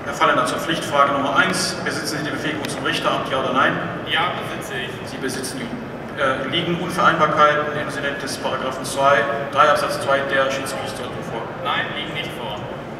Wir fallen dann zur Pflichtfrage Nummer 1. Besitzen Sie die Befähigung zum Richteramt, ja oder nein? Ja, besitze ich. Sie besitzen liegen Unvereinbarkeiten im Sinne des Paragraphen 3 Absatz 2 der Schiedsgerichtsordnung vor? Nein, liegen nicht vor.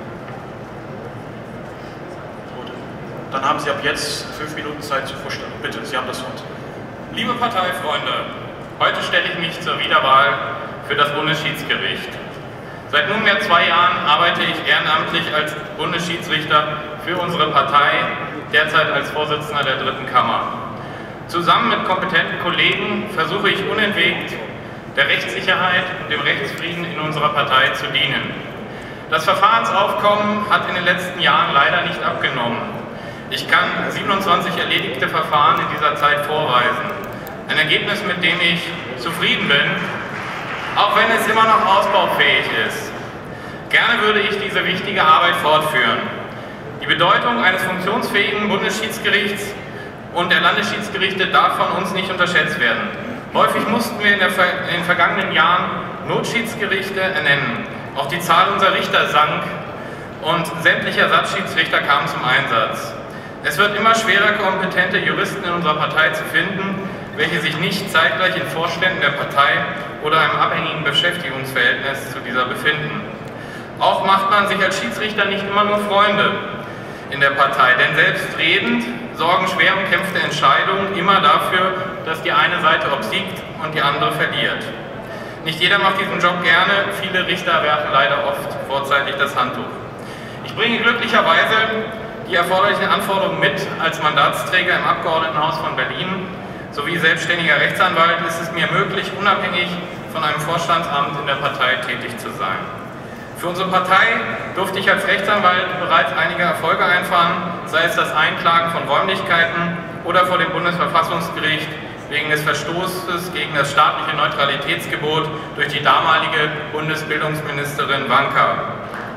Gut. Dann haben Sie ab jetzt 5 Minuten Zeit zur Vorstellung. Bitte, Sie haben das Wort. Liebe Parteifreunde, heute stelle ich mich zur Wiederwahl für das Bundesschiedsgericht. Seit nunmehr 2 Jahren arbeite ich ehrenamtlich als Bundesschiedsrichter für unsere Partei, derzeit als Vorsitzender der 3. Kammer. Zusammen mit kompetenten Kollegen versuche ich unentwegt, der Rechtssicherheit und dem Rechtsfrieden in unserer Partei zu dienen. Das Verfahrensaufkommen hat in den letzten Jahren leider nicht abgenommen. Ich kann 27 erledigte Verfahren in dieser Zeit vorweisen. Ein Ergebnis, mit dem ich zufrieden bin, auch wenn es immer noch ausbaufähig ist. Gerne würde ich diese wichtige Arbeit fortführen. Die Bedeutung eines funktionsfähigen Bundesschiedsgerichts und der Landesschiedsgerichte darf von uns nicht unterschätzt werden. Häufig mussten wir in den vergangenen Jahren Notschiedsgerichte ernennen. Auch die Zahl unserer Richter sank und sämtliche Ersatzschiedsrichter kamen zum Einsatz. Es wird immer schwerer, kompetente Juristen in unserer Partei zu finden, welche sich nicht zeitgleich in Vorständen der Partei oder einem abhängigen Beschäftigungsverhältnis zu dieser befinden. Auch macht man sich als Schiedsrichter nicht immer nur Freunde in der Partei, denn selbstredend sorgen schwer umkämpfte Entscheidungen immer dafür, dass die eine Seite obsiegt und die andere verliert. Nicht jeder macht diesen Job gerne, viele Richter werfen leider oft vorzeitig das Handtuch. Ich bringe glücklicherweise die erforderlichen Anforderungen mit. Als Mandatsträger im Abgeordnetenhaus von Berlin sowie selbstständiger Rechtsanwalt ist es mir möglich, unabhängig von einem Vorstandsamt in der Partei tätig zu sein. Für unsere Partei durfte ich als Rechtsanwalt bereits einige Erfolge einfahren, sei es das Einklagen von Räumlichkeiten oder vor dem Bundesverfassungsgericht wegen des Verstoßes gegen das staatliche Neutralitätsgebot durch die damalige Bundesbildungsministerin Wanka.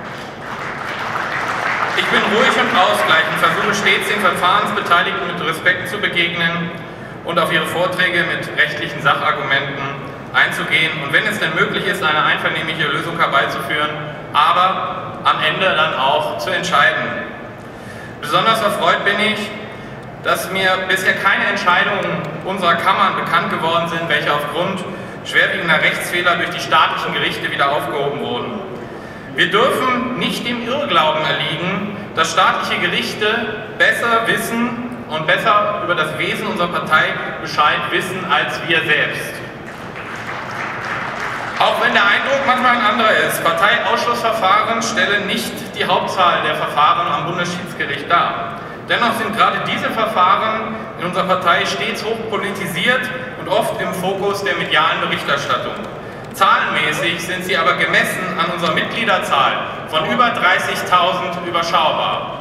Ich bin ruhig und ausgleichend, versuche stets den Verfahrensbeteiligten mit Respekt zu begegnen und auf ihre Vorträge mit rechtlichen Sachargumenten einzugehen und wenn es denn möglich ist, eine einvernehmliche Lösung herbeizuführen, aber am Ende dann auch zu entscheiden. Besonders erfreut bin ich, dass mir bisher keine Entscheidungen unserer Kammern bekannt geworden sind, welche aufgrund schwerwiegender Rechtsfehler durch die staatlichen Gerichte wieder aufgehoben wurden. Wir dürfen nicht dem Irrglauben erliegen, dass staatliche Gerichte besser wissen und besser über das Wesen unserer Partei Bescheid wissen als wir selbst. Auch wenn der Eindruck manchmal ein anderer ist, Parteiausschlussverfahren stellen nicht die Hauptzahl der Verfahren am Bundesschiedsgericht dar. Dennoch sind gerade diese Verfahren in unserer Partei stets hochpolitisiert und oft im Fokus der medialen Berichterstattung. Zahlenmäßig sind sie aber gemessen an unserer Mitgliederzahl von über 30.000 überschaubar.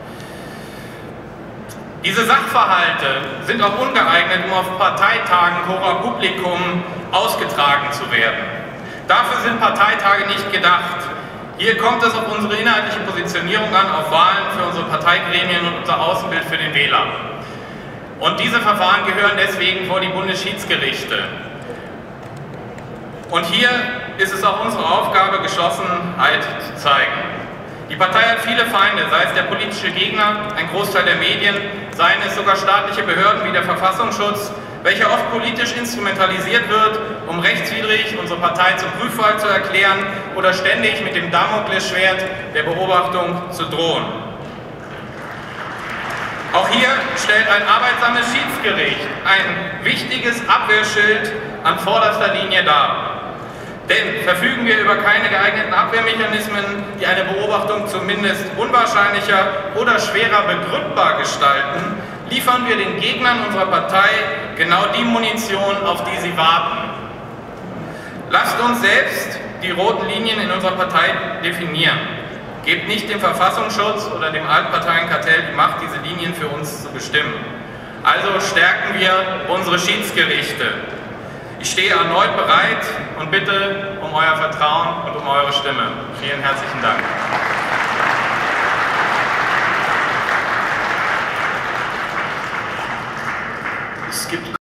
Diese Sachverhalte sind auch ungeeignet, um auf Parteitagen cora publicum ausgetragen zu werden. Dafür sind Parteitage nicht gedacht. Hier kommt es auf unsere inhaltliche Positionierung an, auf Wahlen für unsere Parteigremien und unser Außenbild für den Wähler. Und diese Verfahren gehören deswegen vor die Bundesschiedsgerichte. Und hier ist es auch unsere Aufgabe, Geschlossenheit zu zeigen. Die Partei hat viele Feinde, sei es der politische Gegner, ein Großteil der Medien, seien es sogar staatliche Behörden wie der Verfassungsschutz, welcher oft politisch instrumentalisiert wird, um rechtswidrig unsere Partei zum Prüffall zu erklären oder ständig mit dem Damoklesschwert der Beobachtung zu drohen. Auch hier stellt ein arbeitsames Schiedsgericht ein wichtiges Abwehrschild an vorderster Linie dar. Denn verfügen wir über keine geeigneten Abwehrmechanismen, die eine Beobachtung zumindest unwahrscheinlicher oder schwerer begründbar gestalten, liefern wir den Gegnern unserer Partei genau die Munition, auf die sie warten. Lasst uns selbst die roten Linien in unserer Partei definieren. Gebt nicht dem Verfassungsschutz oder dem Altparteienkartell die Macht, diese Linien für uns zu bestimmen. Also stärken wir unsere Schiedsgerichte. Ich stehe erneut bereit und bitte um euer Vertrauen und um eure Stimme. Vielen herzlichen Dank. Es gibt